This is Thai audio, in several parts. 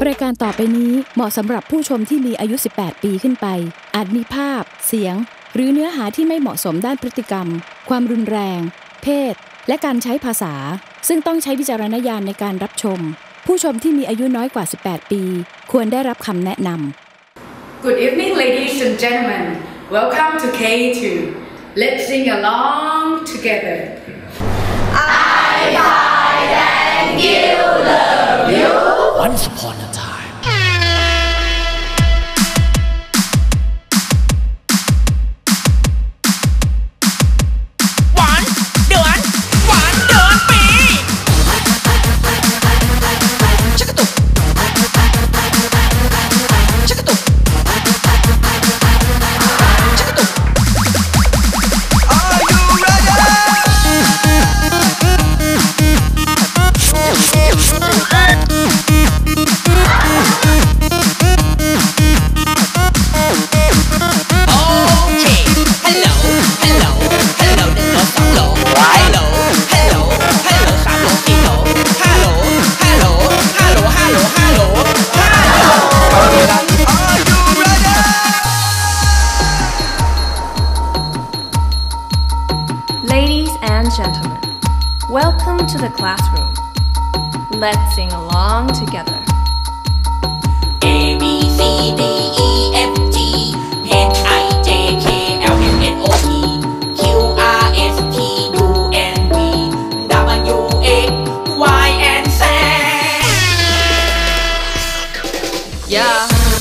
รายการต่อไปนี้เหมาะสำหรับผู้ชมที่มีอายุ 18 ปีขึ้นไปอาจมีภาพเสียงหรือเนื้อหาที่ไม่เหมาะสมด้านพฤติกรรมความรุนแรงเพศและการใช้ภาษาซึ่งต้องใช้วิจารณญาณในการรับชมผู้ชมที่มีอายุน้อยกว่า 18 ปีควรได้รับคำแนะนำ Good evening, ladies and gentlemen. Welcome to K2. Let's sing along together. I find and you love you. Once upon a time. Ladies and gentlemen, welcome to the classroom. Let's sing along together. A B C D E F G H I J K L M N O P Q R S T U N V W X Y and Z. Yeah.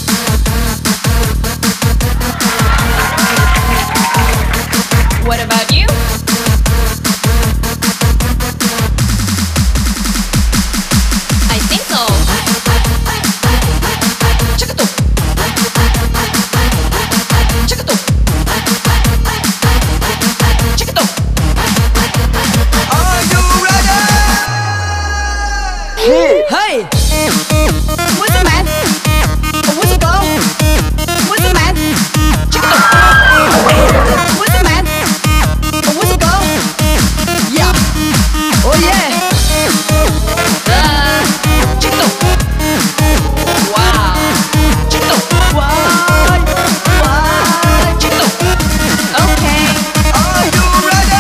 What about you? I think so. Hey! What's it, man? What's it, go? What's it, man? What's it, man? What's it, go? Yeah. Oh, yeah. Wow. Okay. Are you ready?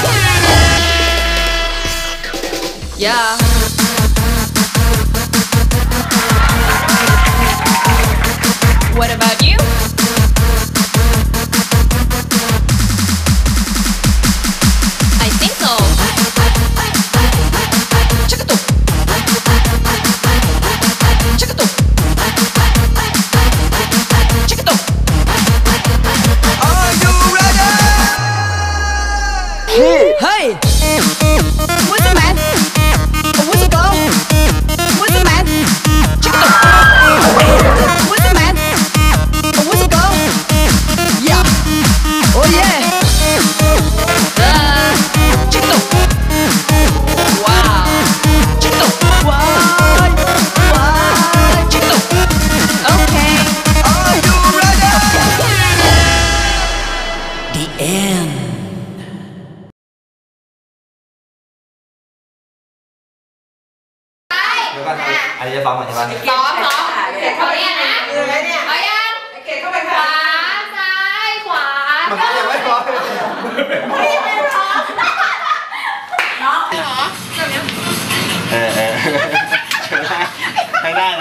Yeah. What about you? I think so. Are you ready? Hey! What's it, man? What's it, go? What's it, man? What's it, man? What's it, go? Yeah. Oh, yeah. Wow. Okay. Are you ready? The end. เดี๋ยวก่อนอันนี้จะฟังก่อนใช่ไหมซ้อมเขาเนี่ยนะเอายังเข้าไปขวาซ้ายขวามันก็ยังไม่พร้อมไม่พร้อมน้องเหรอใช้ได้นะ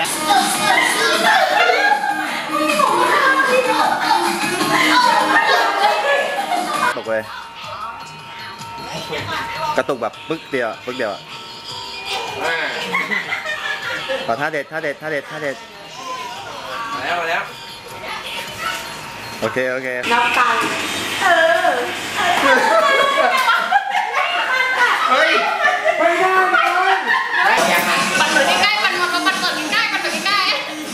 ตกเลยกระตุกแบบปึ๊กเดียวอะขอท่าเด็ดมาแล้วโอเคนับตังเฮ้ยไม่ได้ปั่นตัวใกล้ปั่นตัวใกล้ปั่นตัวใกล้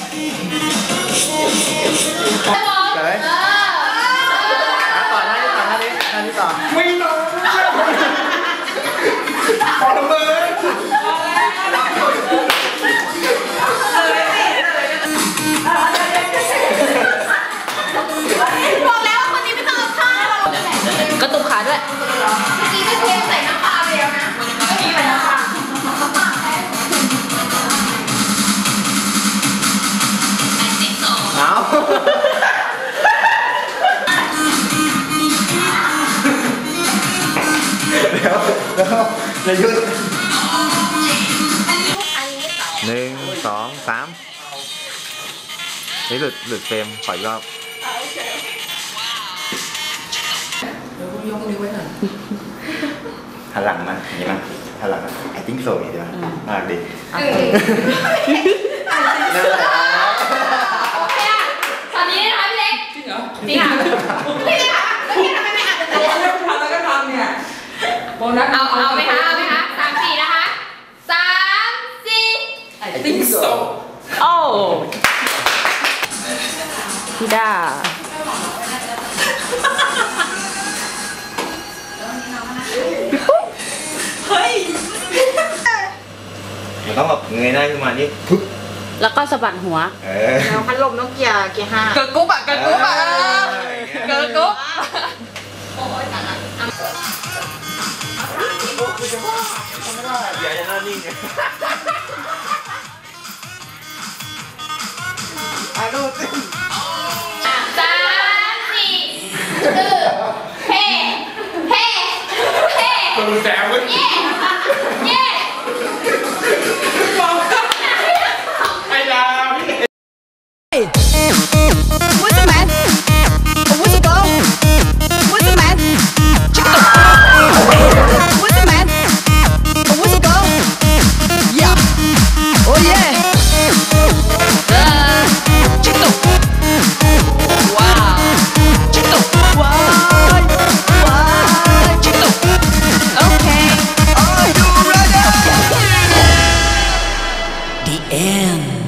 เลยต่อท่านี้ต่อไม่ลงขอละเมินบอกแล้วว่าคนนี้ไม่ต้องเอาท่ากระตุกขาด้วยเมื่อกี้ก็เทใส่น้ำปลาไปแล้วนะเมื่อกี้ใส่น้ำปลาอย่าหยุด 1 2 3นี่หลุดเฟรมขออีกรอบหันหลังมาอย่างนี้มั้ยหันหลังมา I think so อย่างนี้ดีมั้ยมากดีนั่นแหละตอนนี้นะคะพี่เล็กจริงเหรอจริงค่ะพี่เล็กค่ะแล้วพี่ทำไมไม่อ่านแต่ตัวทำแล้วก็ทำเนี่ยโบนัสเอาไหมคะ3-4นะคะ3-4 I think so โอ้พี่ดามันต้องแบบเงยหน้าขึ้นมานี่ปึ๊บแล้วก็สะบัดหัวแล้วพัดลมต้องเกียร์5 เกิร์ลกรุ๊ปเกิร์ลกรุ๊ปเกิร์ลกรุ๊ปอย่าจะน่านิ่งไง I don't think 3-4เฮ้ตัวแสบเว้ยเย่ไอ้ดาว What's the man? What's the girl? What's the man? What's the man? What's the girl? Yeah. Oh yeah. Chico. Wow. Chico. Why? Chico. Okay. Are you ready? The end.